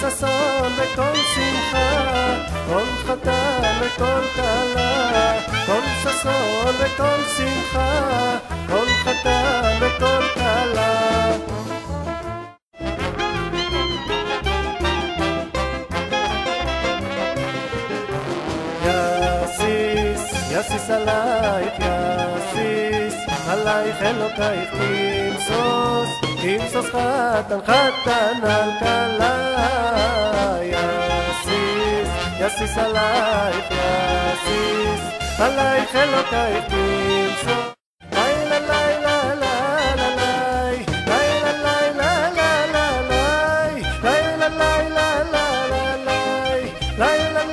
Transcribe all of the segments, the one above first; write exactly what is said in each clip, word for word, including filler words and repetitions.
ששון וכל שמחה, כל חתן וכל כלה, כל ששון וכל שמחה, כל חתן וכל כלה. יסיס עלייך, יסיס עלייך אלוקייך, כמסוס, כמסוס חתן, חתן על כלה. יסיס, יסיס עלייך, יסיס עלייך אלוקייך, כמסוס. לילה לילה לילה לילה לילה לילה לילה לילה לילה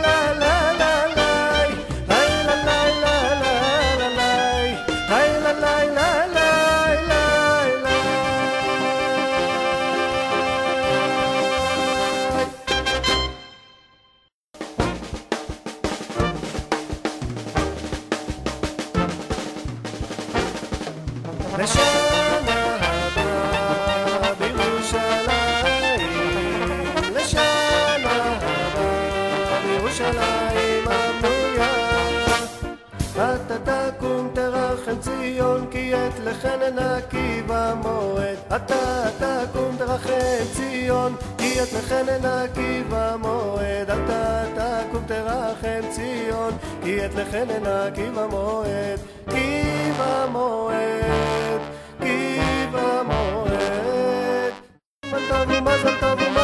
לשנה הבאה בירושלים, לשנה הבאה בירושלים הבנויה. אתה תקום תרחם ציון, כי עת לחננה כי במועד. אתה תקום תרחם ציון, כי עת לחננה כי במועד. אתה תקום תרחם ציון, כי עת לחננה כי במועד. כי במועד, כי במועד. מזל טוב ומזל טוב